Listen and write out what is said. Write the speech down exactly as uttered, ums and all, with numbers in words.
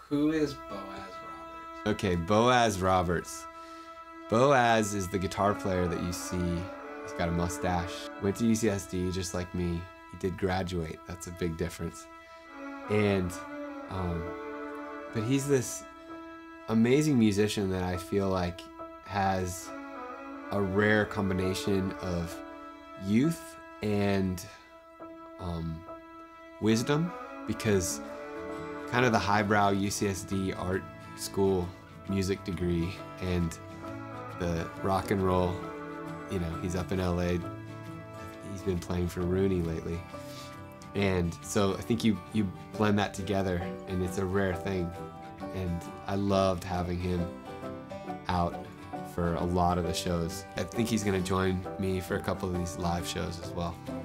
Who is Boaz Roberts? Okay, Boaz Roberts. Boaz is the guitar player that you see. He's got a mustache. Went to U C S D just like me. He did graduate. That's a big difference. And, um, but he's this amazing musician that I feel like has a rare combination of youth and um, wisdom, because kind of the highbrow U C S D art school music degree and the rock and roll, you know, he's up in L A. He's been playing for Rooney lately. And so I think you, you blend that together, and it's a rare thing. And I loved having him out for a lot of the shows. I think he's gonna join me for a couple of these live shows as well.